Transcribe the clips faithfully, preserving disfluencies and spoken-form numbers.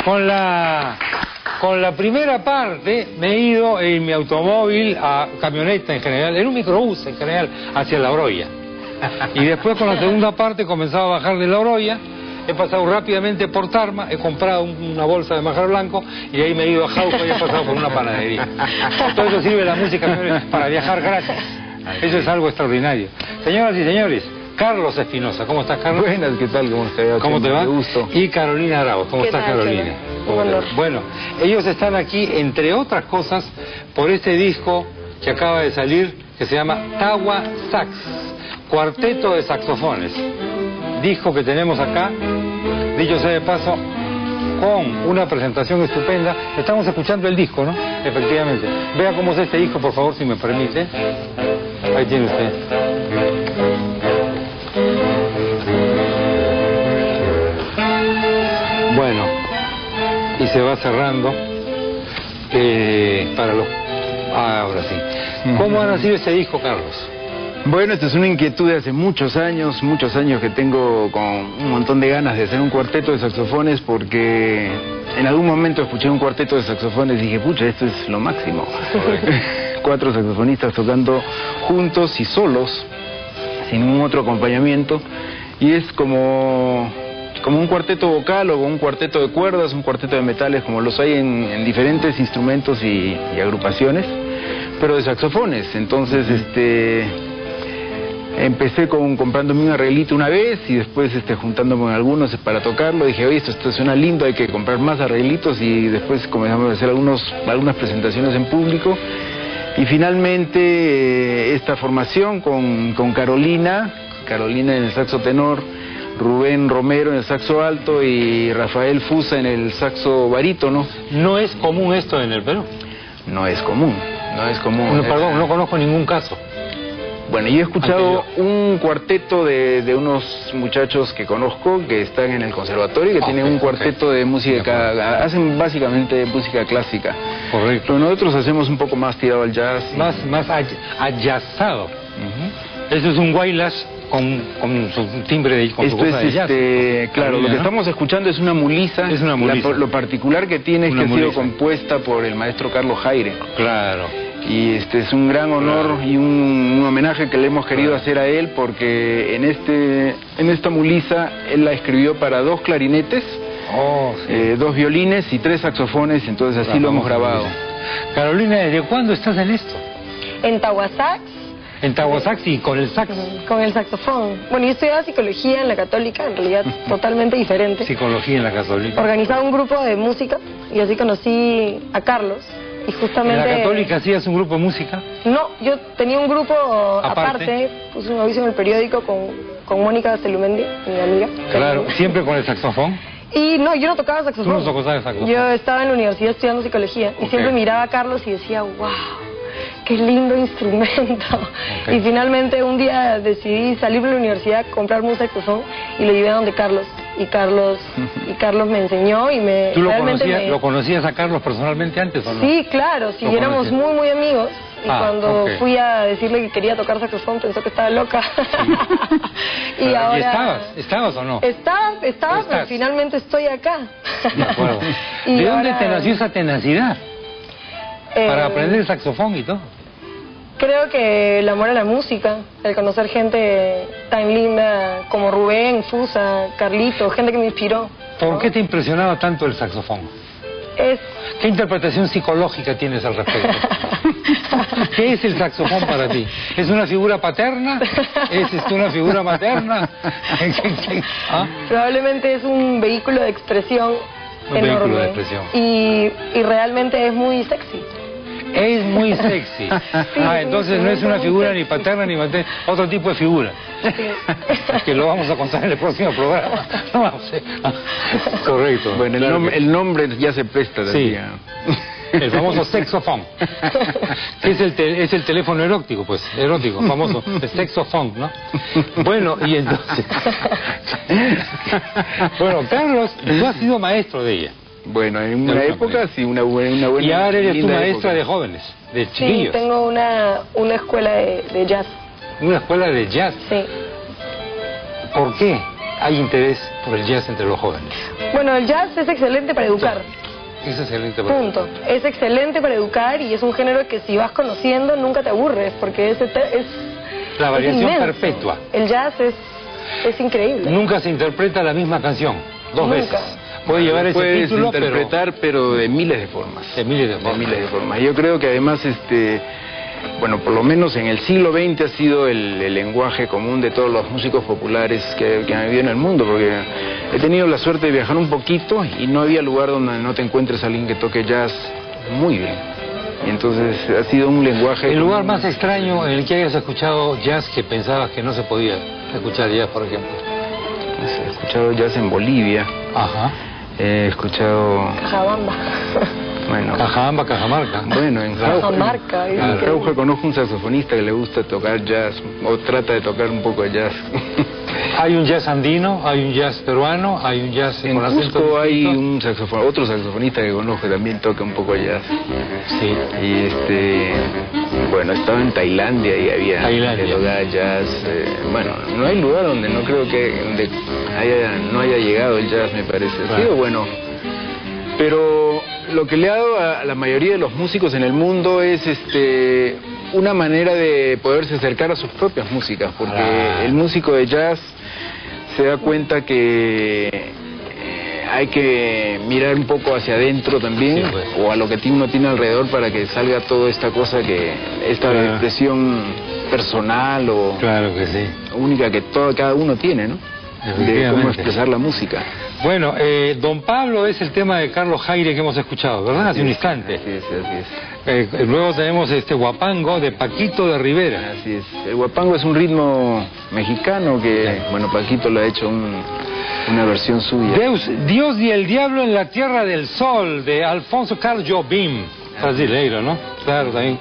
con la, con la primera parte me he ido en mi automóvil, a camioneta en general, en un microbús en general, hacia La Oroya. Y después con la segunda parte he comenzado a bajar de La Oroya, he pasado rápidamente por Tarma, he comprado un, una bolsa de manjar blanco y ahí me he ido a Jauja y he pasado por una panadería. Todo eso sirve la música, señores, para viajar gratis. Eso es algo extraordinario. Señoras y señores, Carlos Espinosa, ¿cómo estás, Carlos? Buenas, ¿qué tal? ¿Cómo te va? ¿Cómo te va? Gusto. Y Carolina Arauz, ¿cómo estás, tal, Carolina? Un honor. Bueno, ellos están aquí, entre otras cosas, por este disco que acaba de salir, que se llama Tawa Sax, Cuarteto de Saxofones. Disco que tenemos acá, dicho sea de paso, con una presentación estupenda. Estamos escuchando el disco, ¿no? Efectivamente. Vea cómo es este disco, por favor, si me permite. Ahí tiene usted. Bueno, y se va cerrando eh, para los... Ah, ahora sí. ¿Cómo ha nacido este disco, Carlos? Bueno, esta es una inquietud de hace muchos años, muchos años que tengo con un montón de ganas de hacer un cuarteto de saxofones, porque en algún momento escuché un cuarteto de saxofones y dije, pucha, esto es lo máximo. Cuatro saxofonistas tocando juntos y solos, sin ningún otro acompañamiento, y es como, como un cuarteto vocal o un cuarteto de cuerdas, un cuarteto de metales, como los hay en, en diferentes instrumentos y, y agrupaciones, pero de saxofones. Entonces, este... empecé con comprándome un arreglito una vez y después este, juntándome con algunos para tocarlo. Dije, oye, esto, esto suena lindo, hay que comprar más arreglitos, y después comenzamos a hacer algunos, algunas presentaciones en público. Y finalmente eh, esta formación con, con Carolina, Carolina en el saxo tenor, Rubén Romero en el saxo alto y Rafael Fusa en el saxo barítono. ¿No es común esto en el Perú? No es común, no es común. No, perdón, no conozco ningún caso. Bueno, yo he escuchado un cuarteto de, de unos muchachos que conozco que están en el conservatorio y que okay, tienen un cuarteto okay. de música, de hacen básicamente música clásica. Correcto. Pero nosotros hacemos un poco más tirado al jazz. Y... Más, más ayazado. Uh-huh. Eso es un guaylas con, con su timbre de, con Esto su es, cosa de jazz. Este, claro, Carolina, lo que ¿no? estamos escuchando es una mulisa. Es una mulisa. La, lo particular que tiene es una que mulisa. ha sido compuesta por el maestro Carlos Jaire. Claro. Y este es un gran honor, claro, y un, un homenaje que le hemos querido claro. hacer a él, porque en este en esta mulisa él la escribió para dos clarinetes, oh, sí. eh, dos violines y tres saxofones, entonces así claro, lo hemos grabado. Carolina, ¿desde cuándo estás en esto? En Tawa Sax. En Tawa Sax y con el sax. Con el saxofón. Bueno, yo estudiaba psicología en la Católica, en realidad totalmente diferente. Psicología en la Católica. Organizaba un grupo de música y así conocí a Carlos. Y justamente... ¿En la Católica hacías un grupo de música? No, yo tenía un grupo aparte, aparte puse un aviso en el periódico con, con Mónica Celumendi, mi amiga. Claro, ¿siempre con el saxofón? Y no, yo no tocaba saxofón. ¿Tú no tocabas saxofón? Yo estaba en la universidad estudiando psicología okay. y siempre miraba a Carlos y decía, wow, qué lindo instrumento. Okay. Y finalmente un día decidí salir de la universidad, comprarme un saxofón y lo llevé a donde Carlos. Y Carlos y Carlos me enseñó y me... ¿Tú lo conocías, me... lo conocías a Carlos personalmente antes o no? Sí, claro, sí, éramos muy, muy amigos. Y ah, cuando okay. fui a decirle que quería tocar saxofón, pensó que estaba loca. Sí. y, ahora... ¿Y estabas? ¿Estabas o no? Estaba, estaba, pero finalmente estoy acá. De acuerdo. ¿De ahora... dónde te nació esa tenacidad? Eh... Para aprender el saxofón y todo. Creo que el amor a la música, el conocer gente tan linda como Rubén, Fusa, Carlito, gente que me inspiró. ¿Por ¿no? qué te impresionaba tanto el saxofón? Es... ¿Qué interpretación psicológica tienes al respecto? ¿Qué es el saxofón para ti? ¿Es una figura paterna? ¿Es esto una figura materna? ¿Ah? Probablemente es un vehículo de expresión un enorme. Vehículo de expresión. Y, y realmente es muy sexy. Es muy sexy. Sí, ah, entonces no es una figura ni paterna ni materna, otro tipo de figura. Sí. Que lo vamos a contar en el próximo programa. No, no sé. Correcto. Bueno, el, claro nom que... el nombre ya se presta. Sí. El famoso sexofón. Que es el, te es el teléfono erótico, pues, erótico, famoso. El sexofón, ¿no? Bueno, y entonces... Bueno, Carlos, tú has sido maestro de ella. Bueno, en una época sí, una buena, una buena. Y ahora eres tu maestra época. de jóvenes, de chiquillos. Sí, tengo una, una escuela de, de jazz. ¿Una escuela de jazz? Sí. ¿Por qué? hay interés por el jazz entre los jóvenes? Bueno, el jazz es excelente para educar. Es excelente para Punto. Es excelente para educar y es un género que si vas conociendo nunca te aburres, porque es, es la variación es perpetua. El jazz es, es increíble. Nunca se interpreta la misma canción dos Nunca. veces. Puede llevar ese Puedes título, interpretar, pero... pero de miles de formas. De miles de formas. De miles de formas. Yo creo que además, este, bueno, por lo menos en el siglo veinte ha sido el, el lenguaje común de todos los músicos populares que, que han vivido en el mundo, porque he tenido la suerte de viajar un poquito y no había lugar donde no te encuentres a alguien que toque jazz muy bien. Y entonces ha sido un lenguaje... El común. lugar más extraño en el que hayas escuchado jazz que pensabas que no se podía escuchar jazz, por ejemplo. He escuchado jazz en Bolivia. Ajá. He escuchado... Cajabamba. Bueno, Cajabamba, Cajamarca. Bueno, en Jauja, Cajamarca, en es Jauja conozco un saxofonista que le gusta tocar jazz, o trata de tocar un poco de jazz. Hay un jazz andino, hay un jazz peruano, hay un jazz En con acento Cusco hay distinto. un saxofon, otro saxofonista que conozco que también toca un poco jazz. Sí. Y este, bueno, estaba en Tailandia y había Tailandia. que tocar jazz. eh, bueno, no hay lugar donde no creo que donde haya, no haya llegado el jazz, me parece. Ha Claro. sido bueno. Pero lo que le ha dado a la mayoría de los músicos en el mundo es este una manera de poderse acercar a sus propias músicas, porque Ah. el músico de jazz se da cuenta que eh, hay que mirar un poco hacia adentro también, Sí, pues. o a lo que uno tiene alrededor para que salga toda esta cosa que, esta Claro. expresión personal o Claro que sí. única que todo, cada uno tiene, ¿no? De Efectivamente. cómo expresar la música. Bueno, eh, Don Pablo es el tema de Carlos Jaire que hemos escuchado, ¿verdad? Hace un instante. Así es, así es. Eh, luego tenemos este Huapango de Paquito de Rivera. Así es. El huapango es un ritmo mexicano que, bueno, Paquito le ha hecho un- una versión suya. Deus, Dios y el Diablo en la Tierra del Sol de Alfonso Carlos Jobim, brasileiro, ¿no? Claro, también.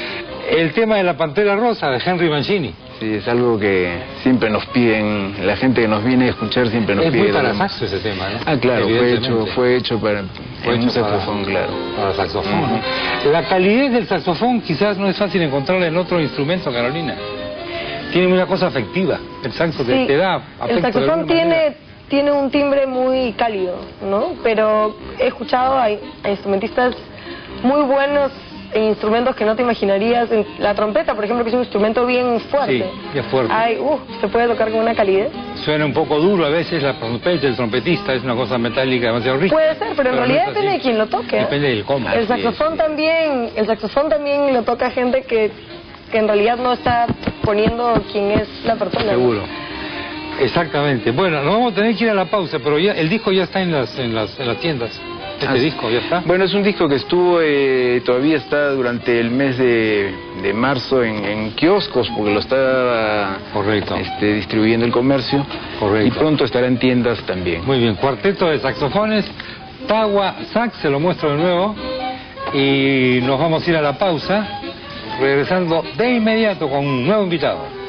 El tema de la Pantera Rosa de Henry Mancini. Sí, es algo que siempre nos piden, la gente que nos viene a escuchar siempre nos Es pide. muy para ¿no? saxo ese tema, ¿no? Ah, claro, fue Evidentemente. hecho, fue hecho para Fue en hecho un saxofón, para- claro. Para saxofón, ¿no? La calidez del saxofón quizás no es fácil encontrarla en otro instrumento, Carolina. Tiene una cosa afectiva. El saxo te, Sí, te da afecto el de saxofón alguna manera. tiene, tiene un timbre muy cálido, ¿no? Pero he escuchado a, a instrumentistas muy buenos en instrumentos que no te imaginarías. En la trompeta, por ejemplo, que es un instrumento bien fuerte. Sí, bien fuerte. Ay, uh, se puede tocar con una calidez. Suena un poco duro a veces la trompeta, el trompetista es una cosa metálica demasiado rica. Puede ser, pero en no realidad es así. depende de quién lo toque. ¿eh? Depende del cómo. El saxofón también, el saxofón también lo toca gente que, que en realidad no está poniendo quién es la persona. ¿no? Seguro. Exactamente. Bueno, nos vamos a tener que ir a la pausa, pero ya el disco ya está en las en las, en las tiendas. Este Ah, sí. disco ya está. Bueno, es un disco que estuvo, eh, todavía está durante el mes de, de marzo en, en kioscos, porque lo está Correcto. este, distribuyendo el comercio. Correcto. Y pronto estará en tiendas también. Muy bien, cuarteto de saxofones, Tawa Sax, se lo muestro de nuevo. Y nos vamos a ir a la pausa, regresando de inmediato con un nuevo invitado.